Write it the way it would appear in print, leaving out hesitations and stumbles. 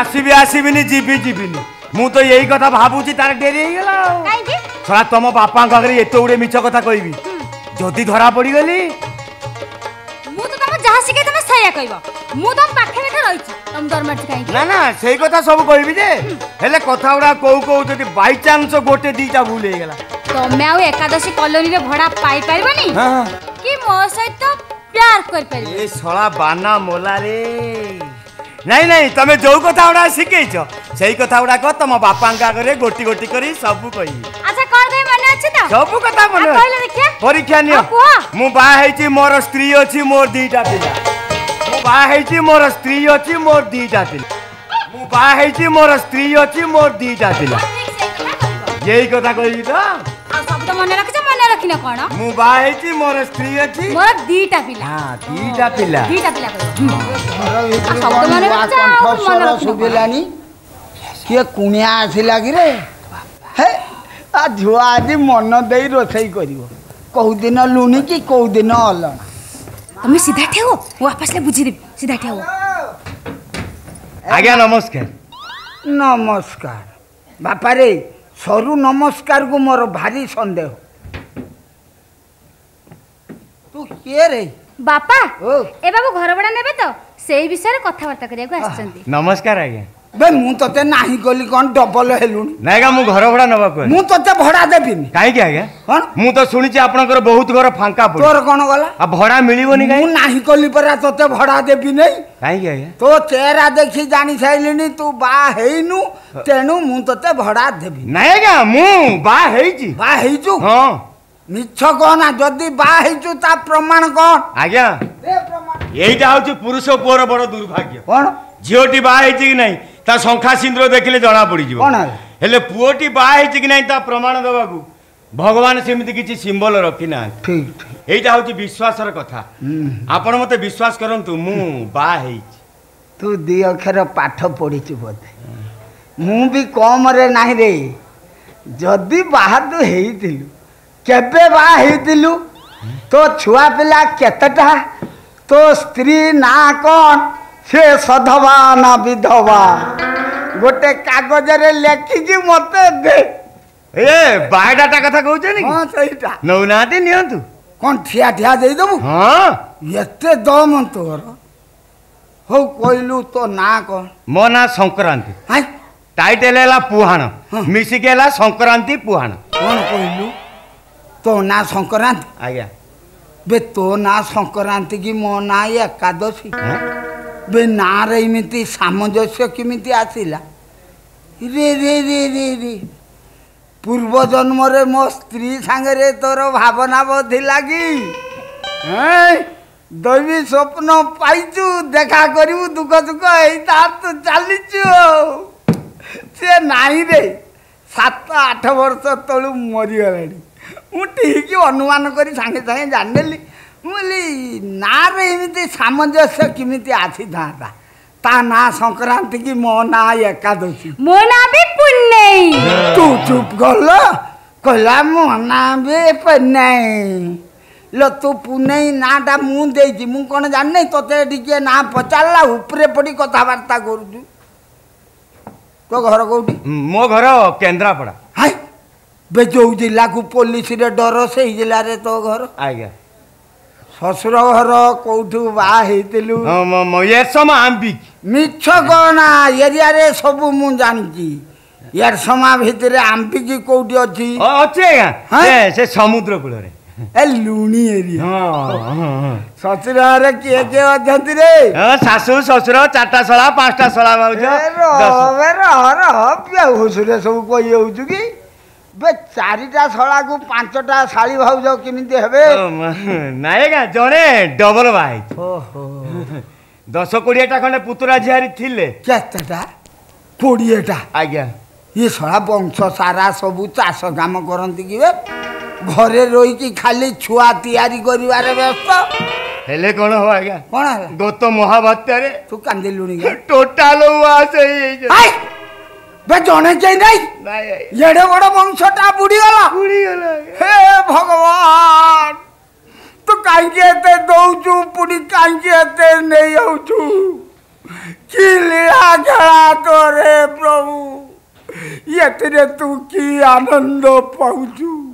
आसबि आसबिनी जीवी जीविनी मु तो यही कथा भाबुची तार डेरी हो गला काई छड़ा तुम बापा आगे एत गुड़े मिछ कथा कहबी जदि धरा पड़ी गली मु तो तुम जहा सिखे तुम सया कहबो मु तुम पाखे बैठे रहिची तुम दरमार काई ना ना सेही कथा सब कहबी जे हेले कथा उडा कहू जदि बाय चांस गोटे दीटा भूल हो गला तमे आउ एकादशी कॉलोनी रे भड़ा पाई परबनी कि मो सहित प्यार कर परबे ए सळा बाना मोला रे नहीं नहीं तमे जो कथा उडा सिखेछ सेही कथा उडा क तम बापा आगे गोटी गोटी करी सब कही अच्छा कर दे मने अछि त सब कथा मने कहले देखिया परीक्षा नियो मु बा हेची मोर स्त्री अछि मोर दीटा पिला मु बा हेची मोर स्त्री अछि मोर दीटा पिला मु बा हेची मोर स्त्री अछि मोर दीटा पिला यही कथा कहली तो आ सब तो मने रखछ मने रखिना कोन मु बा हेची मोर स्त्री अछि मोर दीटा पिला हां दीटा पिला सब तो मने रखछ सुबिलानी के कुनिया आसिला कि रे हे आ झुआ आज मन देई रोसई करिवो कहू दिन लुनी कि कहू दिन अलना तुम सीधा ठेहो वापस ले बुझी दे सीधा ठेहो आज्ञा नमस्कार नमस्कार बापा रे सरू नमस्कार को मोर भारी संदेह तू के रे बापा ओ ए बाबू घर बड़ा नेबे तो सेही विषय रे कथा वार्ता करिया को आछंती नमस्कार आज्ञा बे मु तते नाही गली कोन डबल हेलुनी नाइगा मु घर भड़ा नबा को मु तते भड़ा देबिनी काई के आज्ञा कोन मु तो सुनिछि आपनकर बहुत घर फांका पड़ी तोर कोन गला आ भड़ा मिलिबोनी काई मु नाही गली परा तते भड़ा देबी नै काई के आज्ञा तो चेहरा देखि जानी साइलिनी तू बा हेइनु तेनु मु तते भड़ा देबी नाइगा मु बा हेइछि बा हेइजु हां मिछ कोना जदी बा हेइजु ता प्रमाण कोन आज्ञा दे प्रमाण एइटा होछि पुरुष पुअर बड़ दुर्भाग्य कोन झियोटी बा हेइछि कि नहीं ता संख्या सिंद्र देखिले जणा पड़ी जिवो कोन हेले पुओटी बा हेइछि कि नहीं ता प्रमाण देबाकू भगवान सेमिति किछि सिंबल रखि ना ठीक ठीक एइटा होछि विश्वासर कथा आपण मते विश्वास करंतु मु बा हेइछि तू दी अक्षर पाठ पढ़िछु बोधे मु भी कम रे नाही रे जदी बाहर तू हेइतिलु केबे बा हेइतिलु तो छुआ पिला केतटा तो स्त्री ना कोन से सधवा ना विधवा गोटे कागज रे लेखि मते दे ए बायोडाटा कथा कहउछ नी हां सहीटा नौनाती नियंतु कोन ठिया ठिया देई दबु हां एते दम तोर हो कोइलु तो ना कोन मो ना संक्रांति हाय टाइटल हैला पुहाण मिसी के हैला संक्रांति पुहाण कोन कोइलु तो ना संक्रांति आज्ञा बे तो ना संक्रांति की मो ना एकादशी बे ना रे इमिति सामंजस्य किमिति आसिला रे रे रे रे रे पूर्व जन्म रे मो स्त्री संगे रे तोर भावना बोधि लागी दैवी स्वप्न पाइचु देखा करू दुख दुख एता तो चलीचु से नाही रे 7-8 वर्ष तळु मरी गलानी मु ठीक अनुमान करी संगे संगे जानली मुली ना रे इमिति सामंजस्य किमिति आसी था ता ना संक्रांति की मो ना एकादशी मो ना भी पुन्नई तू चुप गल कहला मो ना भी पुन्नई लो तू पुन्नई नाटा मु देछि मु कोन जान तोते टिके ना पचारला ऊपरे पड़ी कथा वार्ता करू तो घर कोठी मो घर केंद्रापड़ा हाय बे जो जिला को पुलिस रे डर से जिला रे तो घर आज्ञा ससुर घर कोठू बा हेतिलु ये समा आंबी मिछ कोना एरिया रे सब मु जानची यार समा भितरे आंबी की कोठी अछि अछि आज्ञा से समुद्र कूल रे ए लुणी एरिया हां ससुर घर के अछंती रे सासू ससुर 4टा सळा 5टा सळा भाउज रह पिया हुसुरे सब कहि होउछु की बे 4टा सळा को 5टा साली भाउज किमिति हेबे नायगा जणे डबल भाई ओहो 10-20टा खंडे पुतरा झियारी थिले केतटा 20टा आज्ञा ये सळा वंश सारा सब चाष काम करंती कि घरे रोई की खाली छुआ तैयारी करिवारे व्यस्त हेले कोन हो आज्ञा कोन है गत महाबात्या रे तू कांदी लुणी गे टोटल वास हाय बे जने के नहीं नाही एडे बड़ वंशटा बुडी गला हे भगवान तू काई के एते दउचू पुडी काई के एते नहीं होचू की लीला खेला तो रे प्रभु ये तू की आनंद पाऊचु